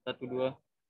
Satu dua.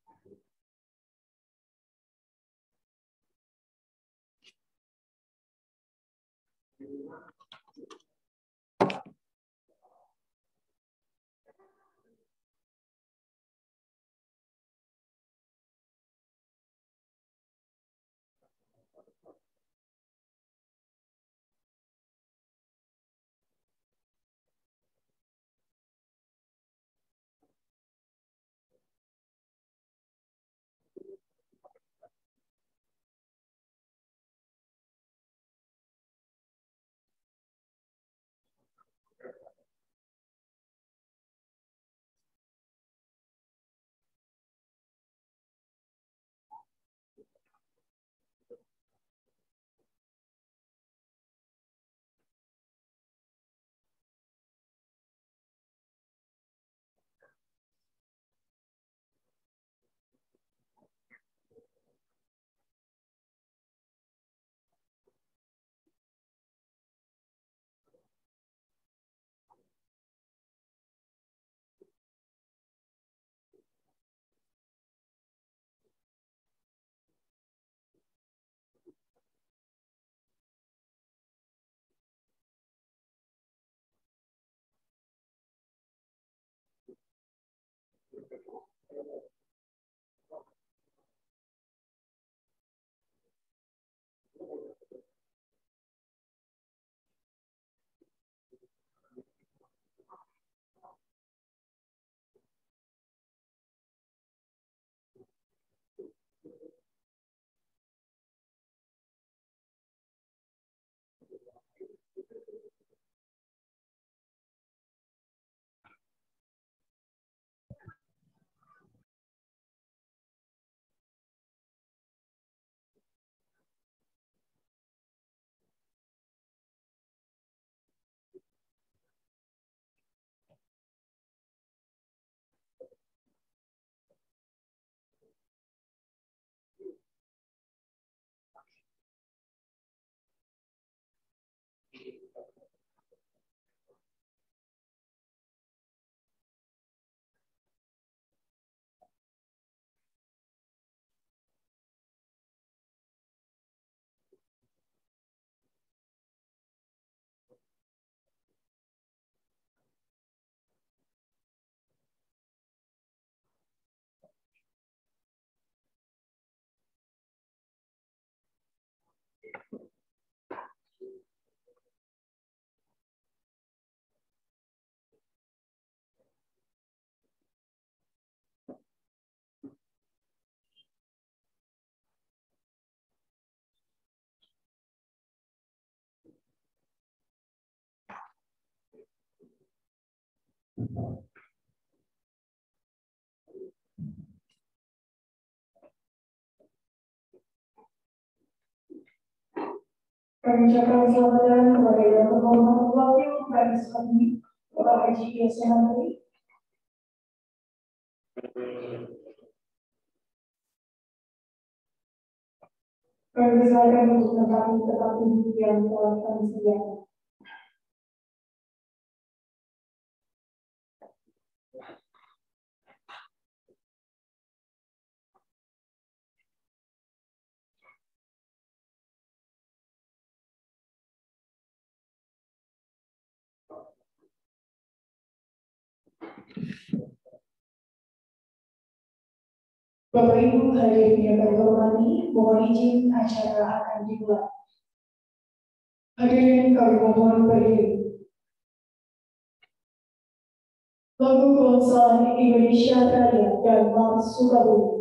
Kami ucapkan selamat datang kepada Yang Terhormat Wakil Rais kami, Bapak Haji Yasin Amri. Kami persilakan untuk menempati tempat duduk yang telah kami sediakan. Bapak Ibu hadirin yang kami hormati, mohon izin acara akan dimulai. Hadirin kami mohon berdiri. Lagu kebangsaan Indonesia Raya dan Mars Sukabumi.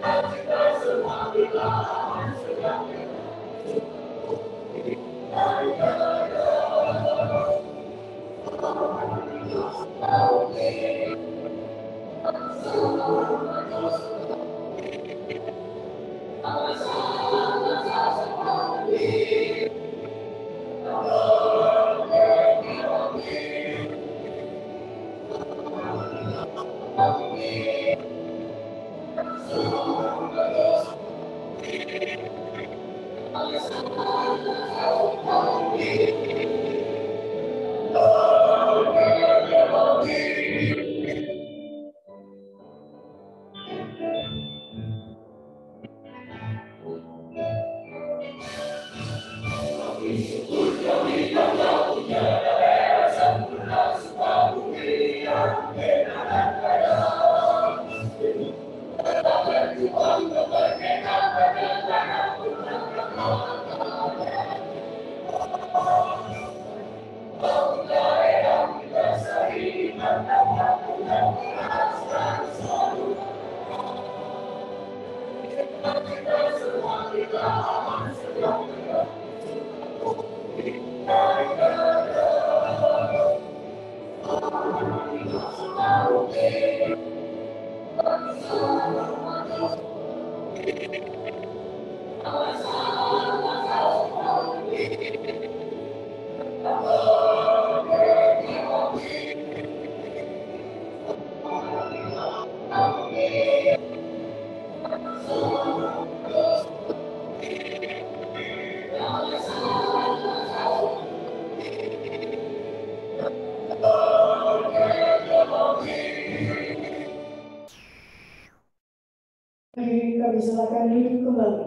Kami silakan duduk kembali.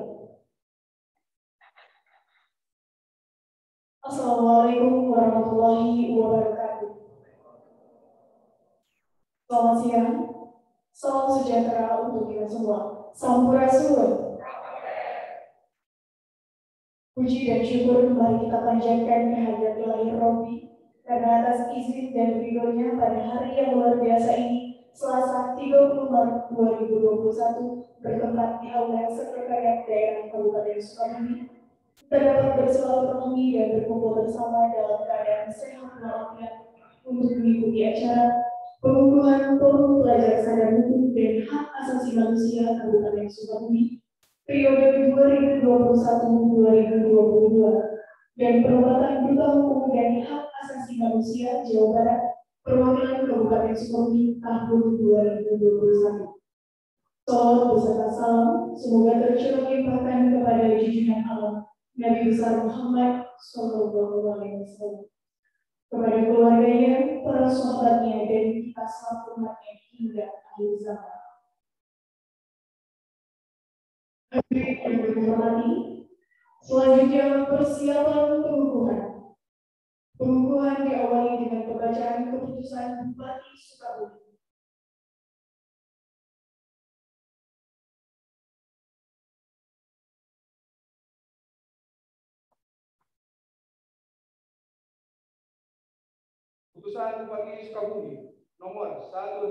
Assalamualaikum warahmatullahi wabarakatuh. Selamat siang, salam sejahtera untuk kita semua. Sampurasun. Puji dan syukur kembali kita panjatkan kehadirat Ilahi Rabbi karena atas izin dan ridhonya pada hari yang luar biasa ini, Selasa 30 Maret 2021, bertempat di Aula Sekretariat Daerah Kabupaten Sukabumi, kita dapat bersilaturahmi dan berkumpul bersama dalam keadaan sehat walafiat untuk mengikuti acara pengunduhan Forum Pelajar Sadar Hukum dan Hak Asasi Manusia Kabupaten Sukabumi periode 2021-2022 dan perobatan Duta Hukum dan Hak Asasi Manusia Jawa Barat perwakilan Kabupaten Sukabumi tahun 2021. Salawat beserta salam semoga tercurah limpahkan kepada junjungan alam Nabi besar Muhammad Sallallahu Alaihi Wasallam, kepada keluarganya, para sahabatnya, dan kita selaku umatnya hingga akhir zaman. Hadirin yang dihormati, selanjutnya persiapan pengukuhan. Pengukuhan diawali dengan pembacaan keputusan Bupati Sukabumi. Putusan Bupati Sukabumi nomor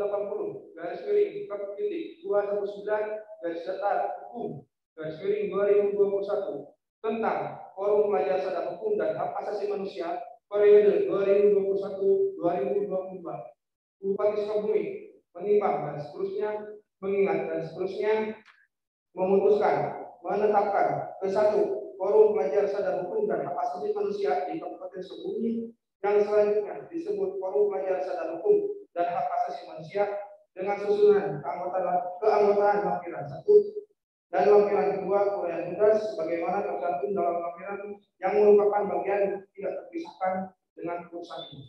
180/219/Hukum/2021 tentang Forum Pelajar Sadar Hukum dan Hak Asasi Manusia periode 2021-2022. Bupati Sukabumi menimbang dan seterusnya mengingat dan seterusnya memutuskan menetapkan ke-1 Forum Pelajar Sadar Hukum dan Hak Asasi Manusia di Kabupaten Sukabumi yang selanjutnya disebut Forum Pelajar Sadar Hukum dan Hak Asasi Manusia dengan susunan keanggotaan lampiran 1 dan lampiran 2 uraian tugas sebagaimana tercantum dalam lampiran yang merupakan bagian tidak terpisahkan dengan keputusan ini.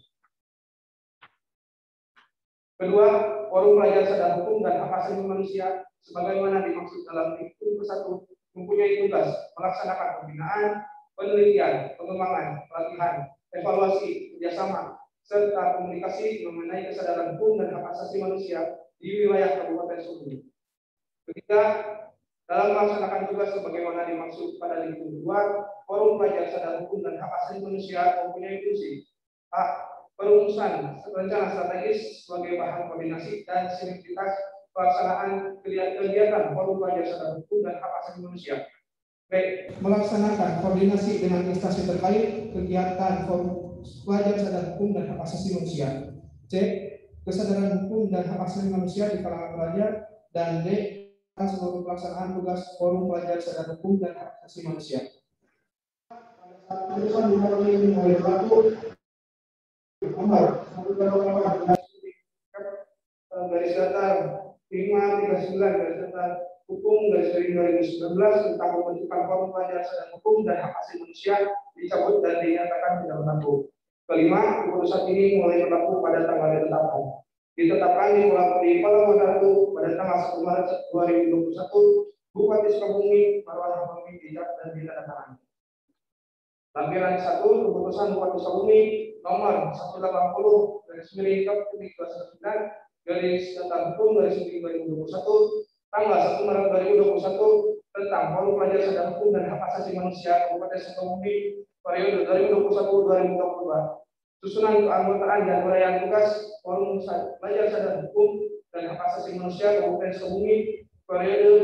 Kedua, Forum Pelajar Sadar Hukum dan Hak Asasi Manusia sebagaimana dimaksud dalam Diktum ke-1 mempunyai tugas melaksanakan pembinaan, penelitian, pengembangan, pelatihan, evaluasi, kerjasama, serta komunikasi mengenai kesadaran hukum dan hak asasi manusia di wilayah Kabupaten Sukabumi. Ketiga, dalam melaksanakan tugas sebagaimana dimaksud pada Diktum 2, Forum Pelajar Sadar Hukum dan Hak Asasi Manusia mempunyai fungsi perumusan rencana strategis sebagai bahan koordinasi dan sinergitas pelaksanaan kegiatan forum pelajar sadar hukum dan hak asasi manusia. Baik, melaksanakan koordinasi dengan instansi terkait kegiatan forum pelajar sadar hukum dan hak asasi manusia. C. Kesadaran hukum dan hak asasi manusia di kalangan pelajar. Dan D. Seluruh pelaksanaan tugas forum pelajar sadar hukum dan hak asasi manusia. Keputusan ini mulai berlaku nomor 1/18 garis datar 539 garis datar hukum garis miring 2019 tentang pembentukan forum pelajar sadar hukum dan hak asasi manusia dicabut dan dinyatakan tidak berlaku. Kelima, keputusan ini mulai berlaku pada tanggal ditetapkan. Ditetapkan di Palembang pada tanggal 1 Maret 2021, Bupati Sukabumi Marwan Hamami dicabut dan ditandatangani. Lampiran 1, keputusan Bupati Sukabumi nomor 180 garis miring Kep 319 garis datar hukum garis miring 2021 tanggal 1 Maret 2021 tentang forum pelajar sadar hukum dan hak asasi manusia Kabupaten Sukabumi periode 2021-2022. Susunan keanggotaan dan uraian tugas forum pelajar sadar hukum dan hak asasi manusia Kabupaten Sukabumi periode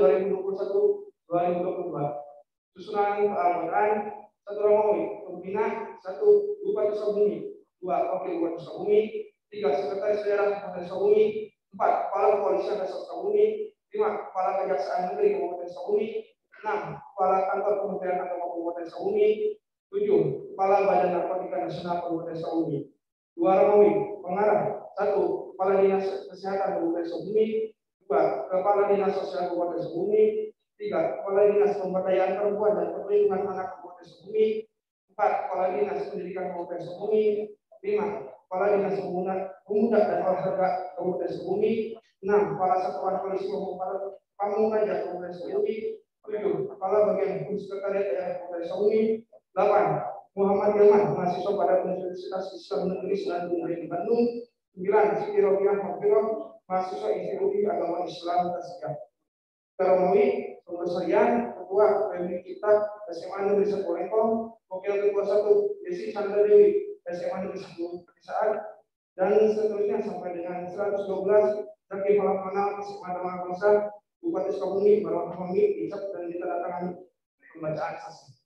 2021-2022. Susunan keanggotaan: 1 Romawi, Pembina, 1 Bupati Sukabumi, 2 Wakil Bupati Sukabumi, 3 Sekretaris Daerah Kabupaten Sukabumi, 4 Kepala Kepolisian Daerah Sukabumi, 5 Kepala Kejaksaan Negeri Kabupaten Sukabumi, 6 Kepala Kantor Kementerian Agama Kabupaten Sukabumi, 7 Kepala Badan Narkotika Nasional Kabupaten Sukabumi. 2 Romawi, Pengarah, 1 Kepala Dinas Kesehatan Kabupaten Sukabumi, 2 Kepala Dinas Sosial Kabupaten Sukabumi, 3 Kepala Dinas Pemberdayaan Perempuan dan Perlindungan Anak Kabupaten Sukabumi, 4 Kepala Dinas Pendidikan Kabupaten Sukabumi, 5 Kepala Dinas Pemuda dan Olahraga Kabupaten Sukabumi, 6 Kepala Satuan Polisi Pamungkas Kabupaten Sukabumi, 7 Kepala Bagian Hukum Sekretariat Daerah Kabupaten Sukabumi, 8 Muhammad Yaman, mahasiswa pada Universitas Islam Negeri Senandung di Bandung, 9 Siti Robiah Mahfiroh, mahasiswa Institusi Agama Islam Tasya. Romawi, Pembesarian, Ketua Pemik Kitab SMA Negeri 1 Lengkong, Wakil Ketua 1 Desi Chandra Dewi, SMA Negeri 1 Pedesaan, dan seterusnya sampai dengan 112 Zaki Malakmanal SMA Damar Bangsa, Bupati Sukabumi Marwan Hamami dicap dan ditandatangani. Pembacaan saksi.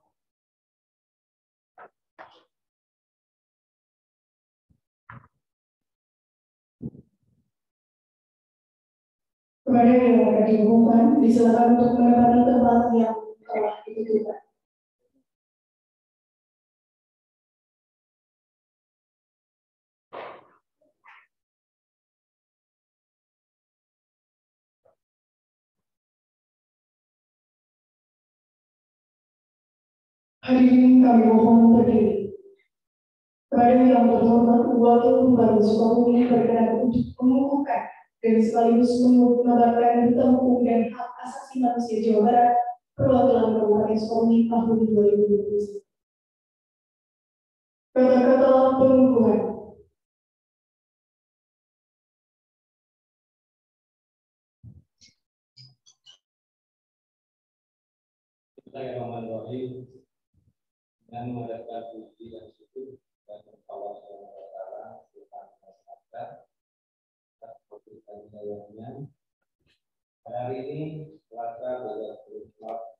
Kepada yang akan diumumkan, disilakan untuk menempati tempat yang telah ditentukan. Hadirin kami mohon berdiri. Kepada yang terhormat Wakil Bupati Sukabumi berkenan untuk mengumumkan dan sekaligus mengabarkan Berita Hukum dan Hak Asasi Manusia Jawa Barat perwakilan Kabupaten Sukabumi tahun 2020. Kata-kata pengukuhan. Bismillahirrahmanirrahim. Dengan menghadapkan puji dan syukur dan Allah SWT Tuhan masyarakat atas keberkahan sayangnya. Pada hari ini Selasa 24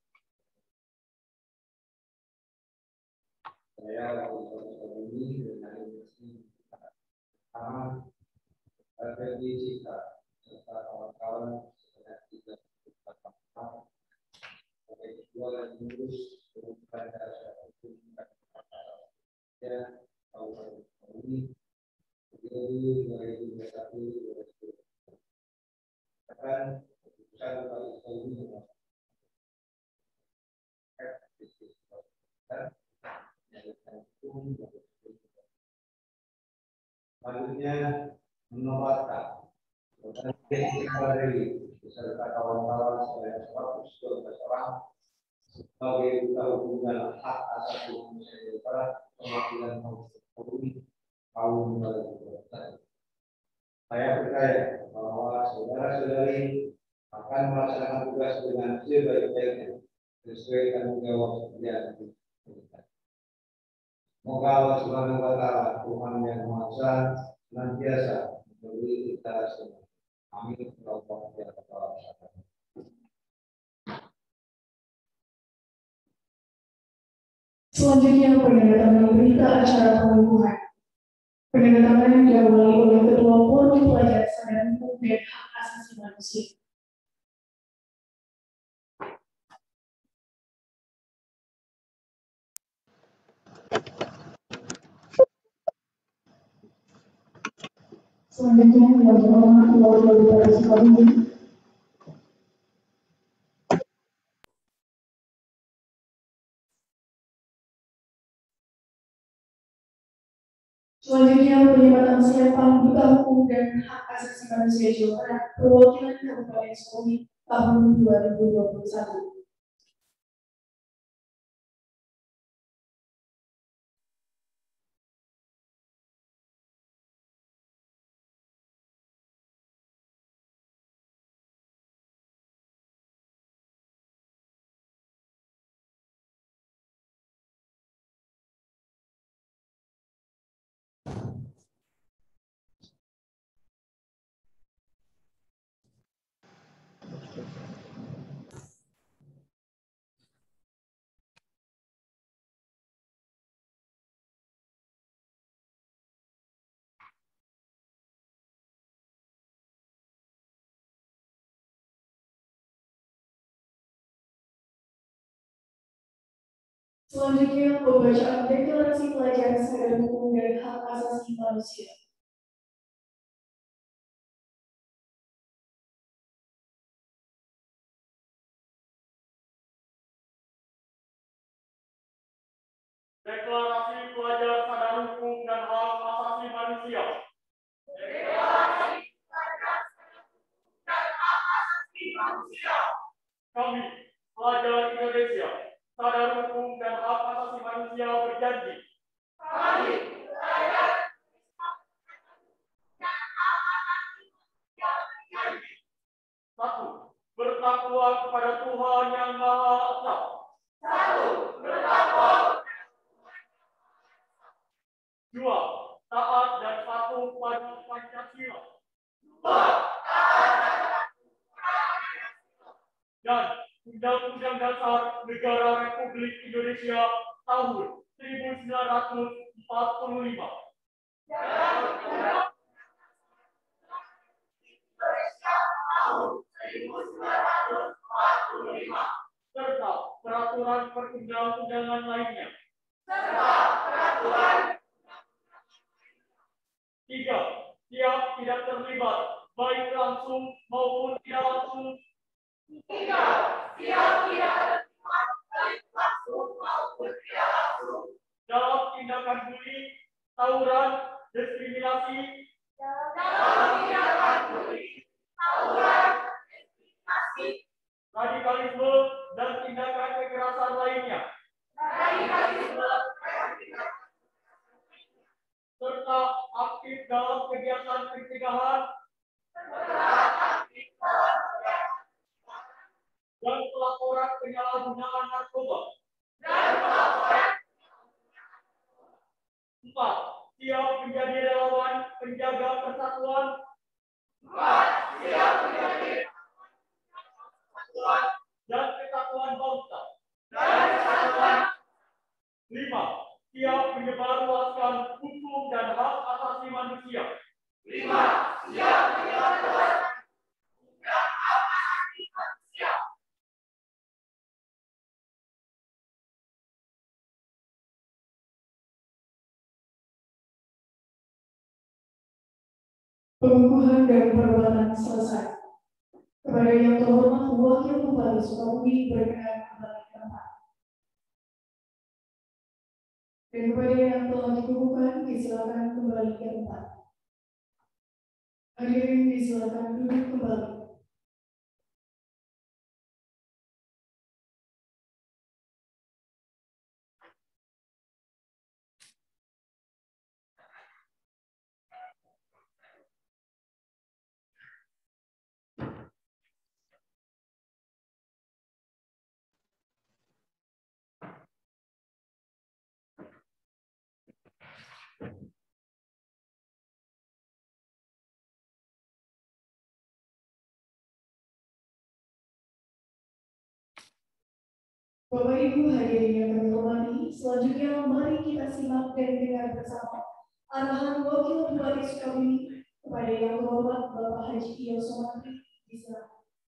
saya Wakil Sukabumi dengan ini pertama Ferdi Cika serta kawan-kawan sebanyak 34 orang sebagai ketua dan pengurus pada hukum dan ya Kabupaten Sukabumi periode 2021-2022. Akan keputusan Bupati Sukabumi selanjutnya menempatkan Dewi beserta kawan-kawan sebanyak 112 orang sebagai duta hubungan hak asasi manusia Jawa Barat perwakilan Sukabumi tahun 2021. Saya percaya bahwa saudara-saudari akan melaksanakan tugas dengan sebaik-baiknya sesuai tanggung jawab yang diberikan. Semoga Allah Subhanahu wa Ta'ala Tuhan yang Maha Esa senantiasa memberi kita semua. Amin. Ya Allah, ya Allah. Selanjutnya penandatanganan berita acara pengukuhan. Penandatanganan diawali oleh Ketua Forum Pelajar Sadar Hukum dan Hak Asasi Manusia. Selanjutnya yang berhormat Wakil Bupati Sukabumi. Selanjutnya penyematan siapang Duta Hukum dan Hak Asasi Manusia Jawa Barat perwakilan Kabupaten Sukabumi tahun 2021. Selanjutnya pembacaan deklarasi pelajar sadar hukum dan hak asasi manusia. Deklarasi pelajar sadar hukum dan hak asasi manusia. Deklarasi pelajar sadar hukum dan hak asasi manusia. Kami, pelajar Indonesia, sadar hukum dan hak asasi manusia berjanji. Kami, pelajar dan hak asasi manusia berjanji. 1. Bertakwa kepada Tuhan yang Maha Esa. 1. Bertakwa. 2. Taat dan patuh pada Pancasila. 2. Taat dan patuh pada Pancasila. Dan Undang-Undang Dasar Negara Republik Indonesia tahun 1945. Dan Undang-Undang Indonesia tahun 1945. Serta peraturan perundang-undangan lainnya. Serta peraturan. 3. Siap tidak terlibat, baik langsung maupun tidak langsung. 3. Siap tidak terlibat, baik langsung maupun tidak langsung. Dalam tindakan bully, tawuran, diskriminasi. Dalam tindakan bully, tawuran, diskriminasi. Radikalisme dan tindakan kekerasan lainnya. Radikalisme dan tindakan serta aktif dalam kegiatan pencegahan dan pelaporan penyalahgunaan narkoba. 4. Siap menjadi relawan penjaga persatuan. 4. Siap menjadi persatuan dan kesatuan bangsa. 5. Siap menyebarluaskan hukum dan hak asasi manusia. 5. Siap menyebarluaskan hukum dan hak asasi manusia. Pengukuhan dan perbuatan selesai. Kepada yang terhormat Wakil Bupati Sukabumi berkenan kembali ke tempat. Dan kepada yang telah dikukuhkan, disilakan kembali ke tempat. Hadirin disilakan duduk kembali. Bapak Ibu hadirin yang kami hormati, selanjutnya mari kita simak dan dengar bersama arahan Wakil Bupati Sukabumi kepada Yang Terhormat Bapak Haji Iyo Somatri. Disilakan.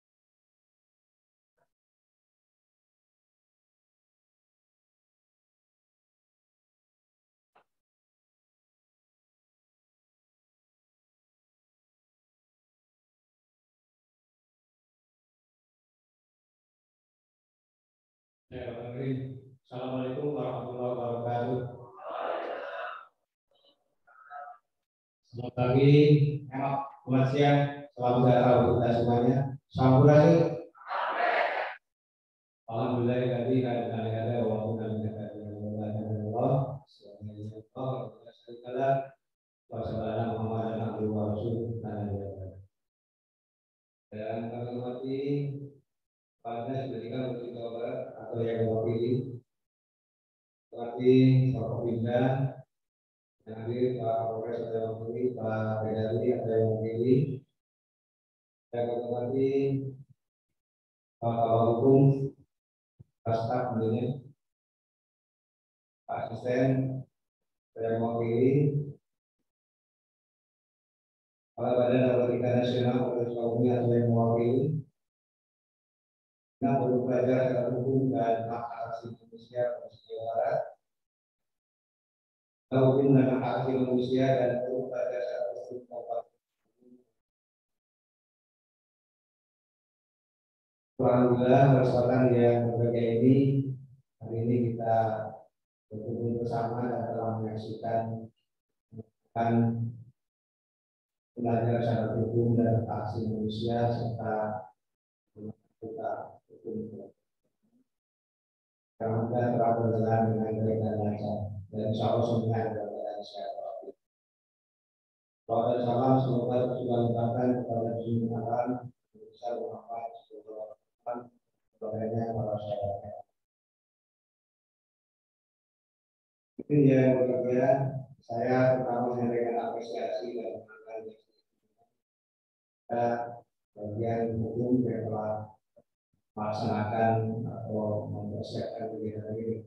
Assalamualaikum warahmatullahi wabarakatuh. Selamat pagi, selamat siang, selamat datang untuk kita semuanya. Salam berhasil. Alhamdulillah tadi ada walaupun Allah dan kami hormati pada Sebagian Provinsi Jawa Barat atau yang mewakili seperti Pak Kopinda yang hadir, Pak Polres atau yang mewakili, Pak Bedari atau yang mewakili, yang hormati Pak Kawal Hukum, Pak Staf tentunya, Pak Asisten yang mewakili, Kepala Badan Narkotika Nasional atau Sukabumi atau yang mewakili, yang baru belajar secara hukum dan hak asasi manusia Provinsi Jawa Barat, hukum dan hak asasi manusia dan baru belajar secara hukum Kabupaten. Alhamdulillah kesempatan yang berbahagia ini hari ini kita berkumpul bersama dan telah menyaksikan belajar secara hukum dan hak asasi manusia serta kita hukum. Semoga telah berjalan dengan baik dan lancar dan insya Allah semuanya adalah keadaan sehat. Doa dan salam semoga terus dilakukan kepada semua orang besar Muhammad sallallahu alaihi wasallam para sahabat. Mungkin yang berbeda, saya pertama menyampaikan apresiasi dan penghargaan kita bagian hukum yang telah melaksanakan atau mempersiapkan kegiatan ini.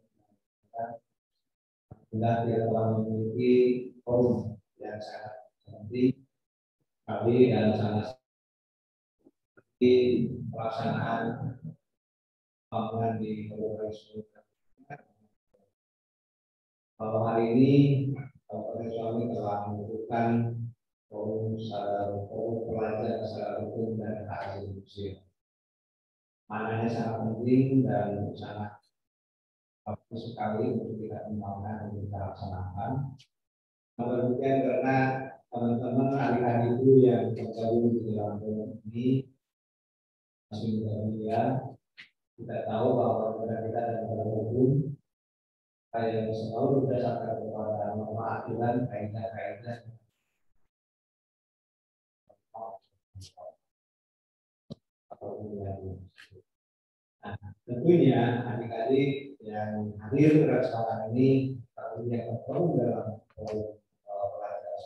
Kita telah memiliki forum yang sangat penting kali dan sangat di pelaksanaan pembangunan di Kabupaten Sukabumi. Kalau hari ini Kabupaten Sukabumi telah membutuhkan forum pelajar secara hukum dan hak asasi manusia. Mananya sangat penting dan sangat bagus sekali untuk kita kembangkan dan kita laksanakan. Kemudian karena teman-teman adik-adik itu yang tergabung di dalam forum ini masih muda, kita tahu bahwa negara kita ada negara hukum yang selalu berdasarkan kepada norma aturan kaidah-kaidah Nah, tentunya adik-adik yang hadir pada kesempatan ini tentunya tergabung dalam pelajaran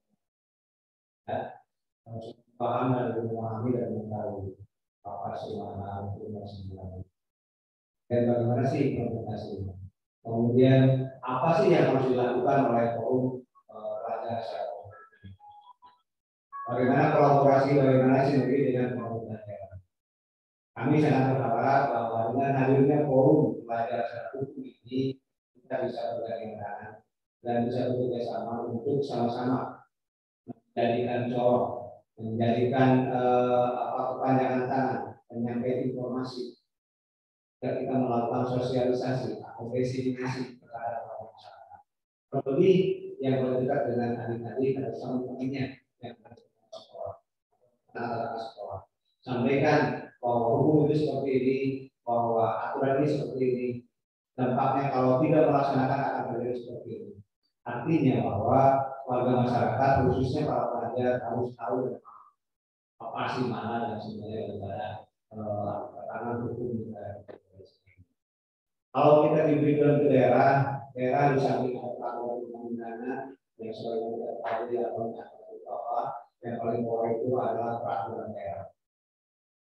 harus paham dan memahami dan mengetahui apa sih makna hukum sebenarnya dan bagaimana sih implementasinya. Kemudian apa sih yang harus dilakukan oleh forum pelajar secara umum? Bagaimana kolaborasi, bagaimana sinergi dengan pemerintah daerah? Kami sangat berharap bahwa dengan hadirnya forum pelajar secara hukum ini kita bisa bergandeng tangan dan bisa bekerja sama untuk sama-sama menjadikan corong, menjadikan kepanjangan tangan, menyampaikan informasi, dan kita melakukan sosialisasi atau diseminasi kepada masyarakat. Terlebih yang berdekat dengan adik-adik dan teman-temannya yang ada di sekolah, anak-anak sekolah, sampaikan bahwa hukum itu seperti ini, bahwa aturan ini seperti ini, dampaknya kalau tidak melaksanakan akan terjadi seperti ini. Artinya bahwa warga masyarakat khususnya para pelajar harus tahu dan apa sih mana dan sebenarnya daripada tatanan hukum negara. Kalau kita diberikan ke daerah bisa melihat undang-undang yang selalu kita tahu atau apa yang paling pokok itu adalah peraturan daerah.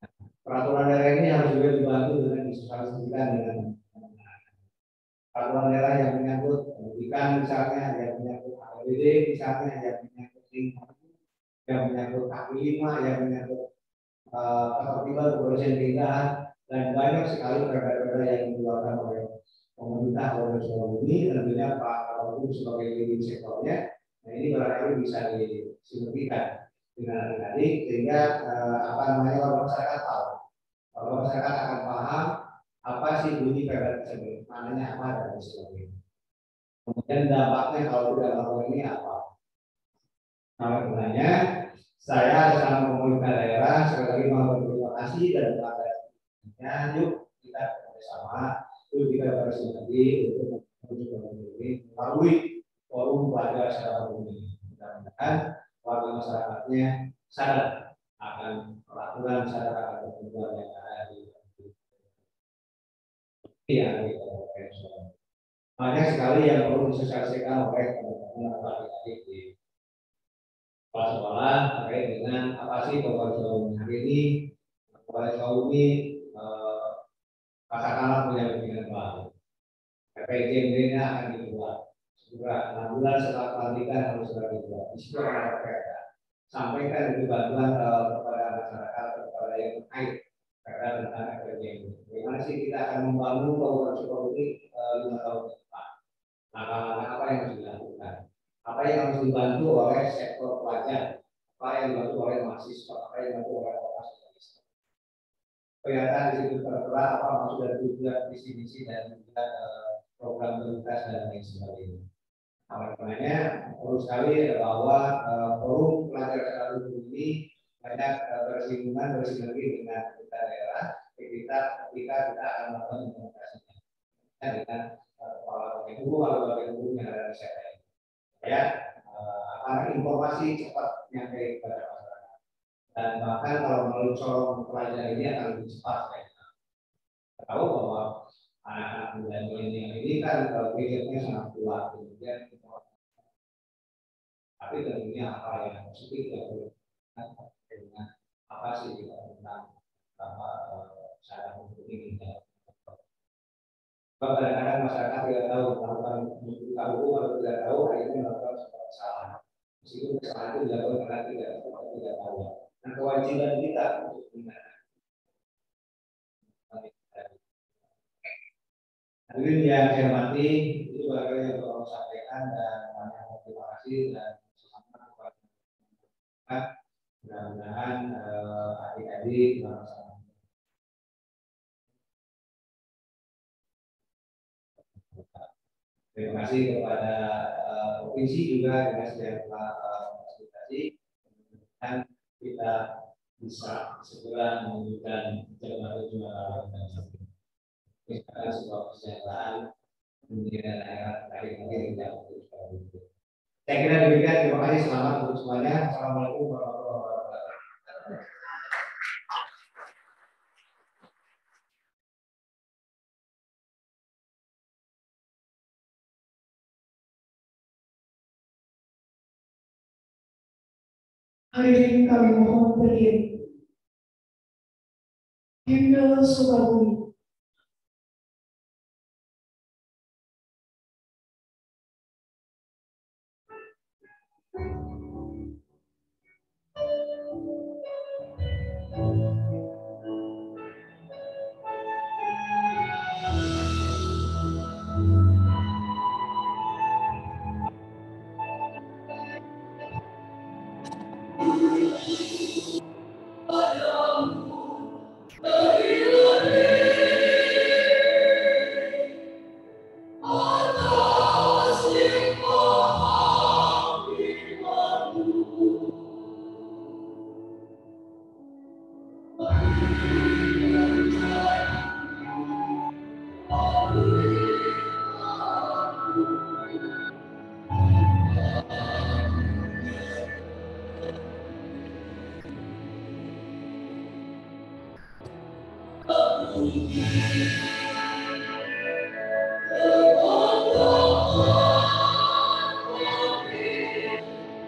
peraturan daerah ini harus juga dibantu dengan disosialisasikan dengan peraturan daerah yang menyangkut pendidikan misalnya, yang menyangkut APBD misalnya, yang menyangkut lingkungan, yang menyangkut kaki lima, yang menyangkut ketertiban kebersihan keindahan, dan banyak sekali perda-perda yang dikeluarkan oleh pemerintah oleh Sukabumi, tentunya Pak Wagub sebagai leading sektornya. Nah ini barangkali bisa disinergikan dengan adik-adik sehingga warga masyarakat tahu, warga masyarakat akan paham apa sih bunyi perda tersebut, maknanya apa dan sebagainya. Kemudian dampaknya kalau tidak melakukan ini apa? Nah, sebenarnya saya bersama pemerintah daerah sekali lagi mau berterima kasih dan mengapresiasinya. Yuk kita bersama, yuk kita bersinergi untuk melalui forum pelajar secara umum. Mudah-mudahan warga masyarakatnya sadar akan peraturan, sadar akan ketentuan yang ada di banyak sekali yang perlu disosialisasikan oleh teman-teman adik-adik di sekolah terkait dengan apa sih Polres Sukabumi hari ini. Polres Sukabumi katakanlah punya pimpinan baru. PPJMD-nya akan dibuat segera 6 bulan setelah pelantikan harus segera dibuat. Di situ akan ada perda. Sampaikan itu bantuan kepada masyarakat, kepada yang terkait perda tentang PPJMD. Bagaimana sih kita akan membangun Polres Sukabumi 5 tahun ke depan? Langkah-langkah apa yang harus dilakukan? Apa yang harus dibantu oleh sektor pelajar? Apa yang dibantu oleh mahasiswa? Apa yang dibantu oleh orang spesialis? Kelihatan di situ tertera apa maksud dari tujuan visi-misi dan juga program prioritas dan lain sebagainya. Makanya perlu sekali bahwa forum pelajar secara umum ini banyak bersinergi dengan kita daerah ketika kita akan melakukan implementasinya dengan kepala bagian hukum yang ada di sana. Ya, akan informasi cepat nyampe kepada masyarakat. Dan bahkan kalau melalui corong pelajar ini akan lebih cepat. Kita tahu bahwa anak-anak muda milenial ini kan pikirnya sangat kuat, kemudian tapi tentunya apa yang positif yang dengan apa sih kita tentang apa cara hukum ini. Kadang-kadang masyarakat tidak tahu melakukan hukum atau tidak tahu akhirnya melakukan sebuah kesalahan. Meskipun kesalahan itu dilakukan karena tidak tahu. Nah kewajiban kita untuk benar. Hadirin yang saya hormati, itu barangkali yang saya sampaikan dan banyak terima kasih dan semangat kepada masyarakat. Mudah-mudahan adik-adik bersama. Terima kasih kepada provinsi juga dengan segala fasilitasi dan kita bisa segera menunjukkan jabatan juara dan misalkan sebuah kesejahteraan menjadi daerah dari yang saya kira demikian. Terima kasih, selamat untuk semuanya. Assalamualaikum warahmatullahi wabarakatuh. Hadirin kami mohon berdiri. Himne Sukabumi.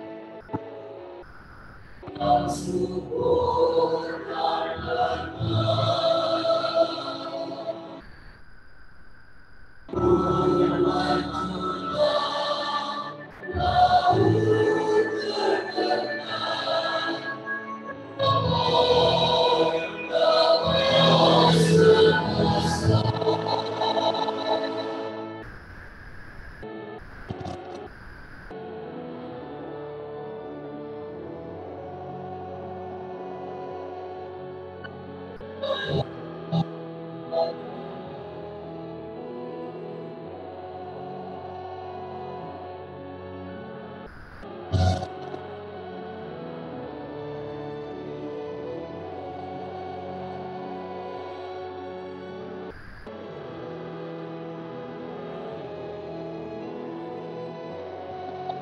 Syukur karena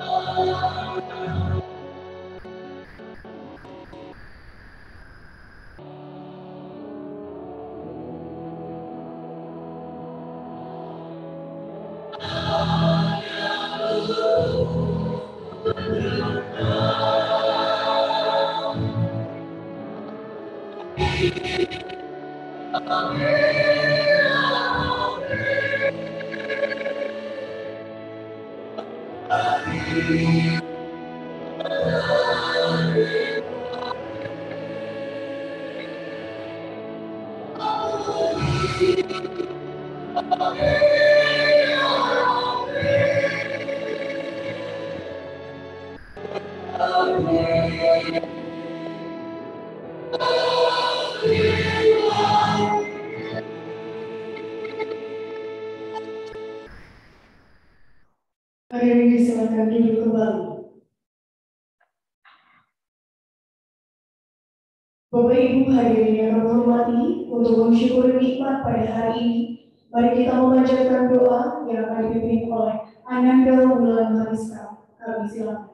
Hadirin silakan duduk kembali. Bapak Ibu hadirin yang kami hormati, untuk mensyukuri nikmat pada hari ini, mari kita memanjatkan doa yang akan dipimpin oleh Ananda Wulan Mariska. Kami silakan.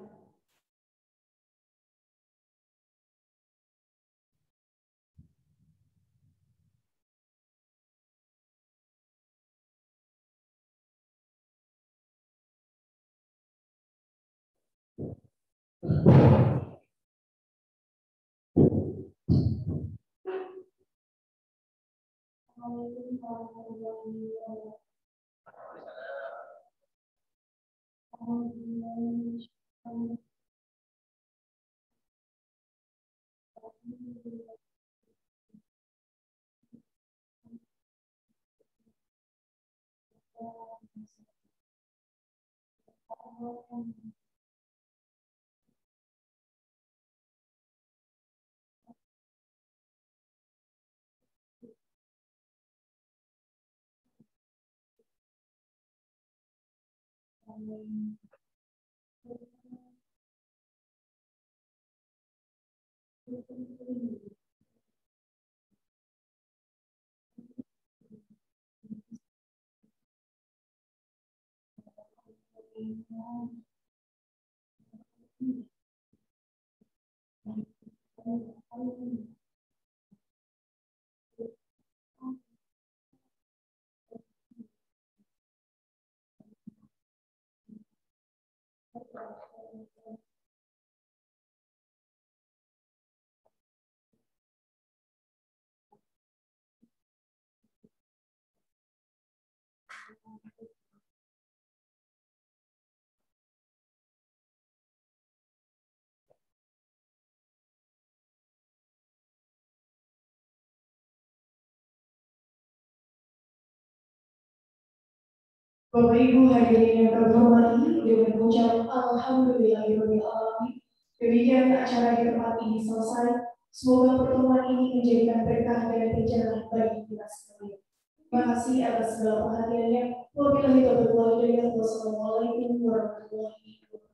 Bapak Ibu hadirin yang kami hormati, dengan mengucap alhamdulillahirabbil alamin. Demikian acara di tempat ini selesai. Semoga pertemuan ini menjadikan berkah dan berjalan bagi kita sekalian. Terima kasih atas segala perhatiannya. Wabillahi taufiq wal hidayah. Wassalamualaikum warahmatullahi wabarakatuh.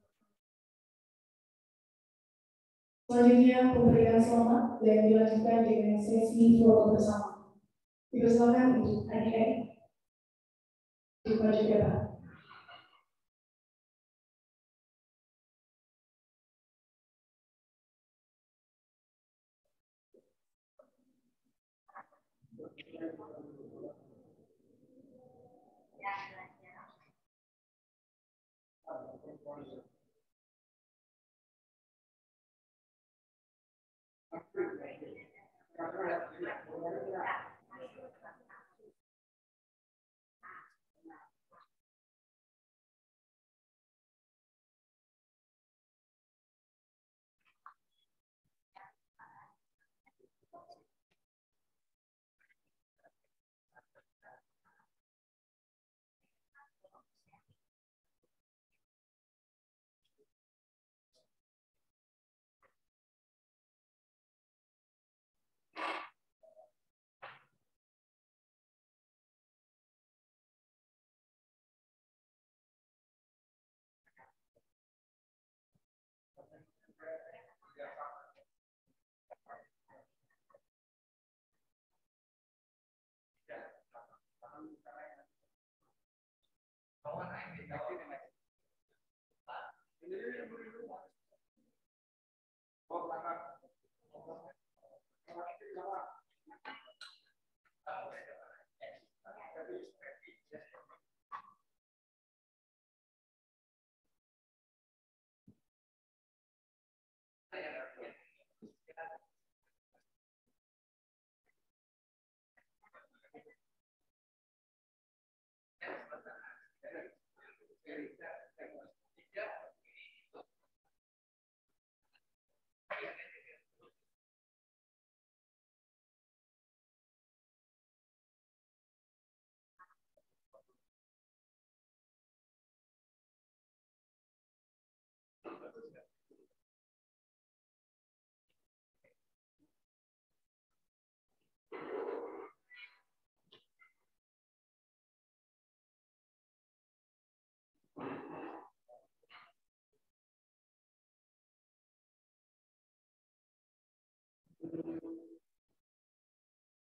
Selanjutnya pemberian selamat dan dilanjutkan dengan sesi foto bersama. Dipersilakan untuk adik-adik untuk maju ke depan.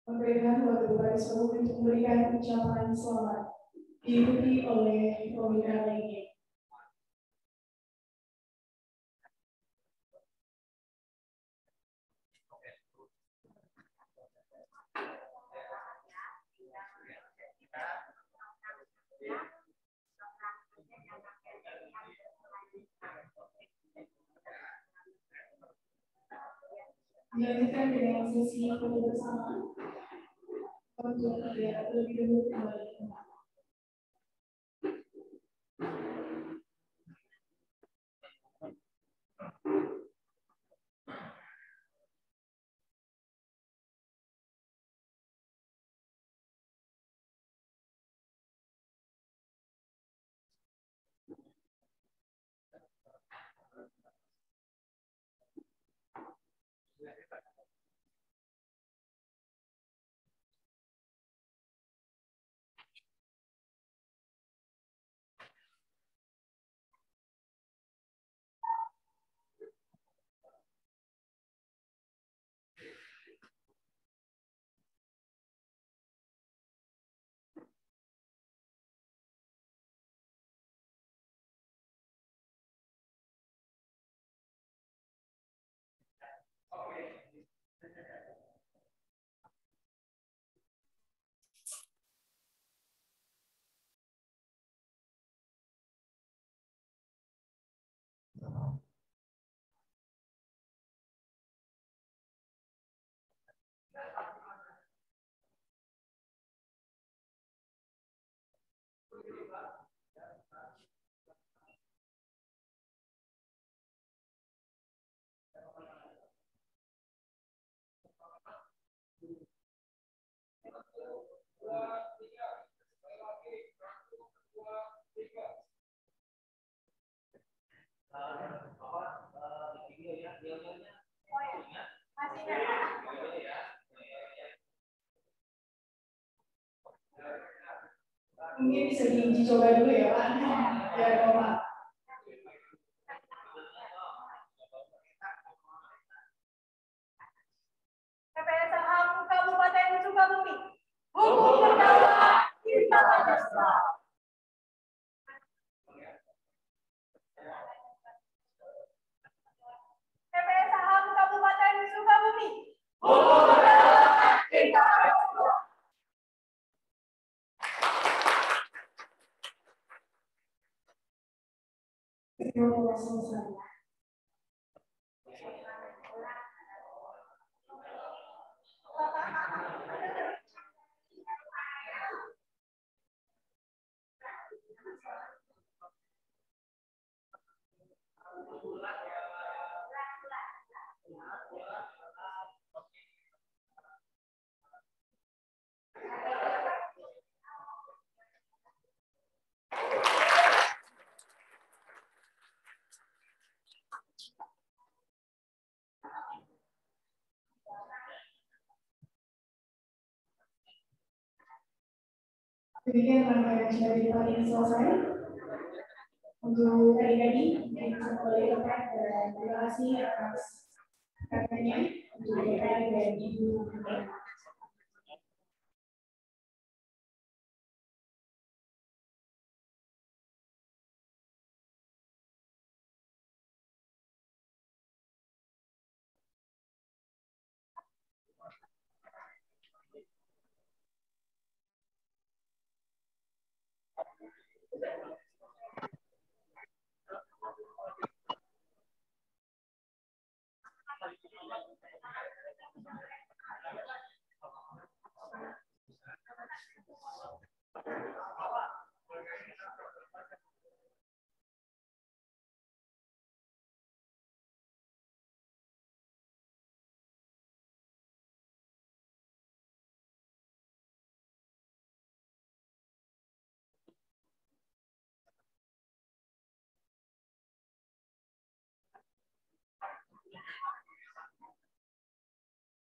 Memberikan waktu Baris untuk memberikan ucapan selamat diikuti oleh pembicara lainnya. Dilanjutkan dengan sesi foto bersama. Untuk lebih dulu kembali. Mungkin bisa diuji coba dulu ya Pak. Ya Pak. KPSH Kabupaten Sukabumi. Hukum terdakwa Cinta Pancasila. KPSH Kabupaten Sukabumi. Hukum terdakwa Cinta Pancasila. Terima kasih. Demikian rangkaian acara di tempat ini selesai. Untuk adik-adik yang bisa kembali tempat dan terima kasih atas katanya untuk Bapak dan Ibu.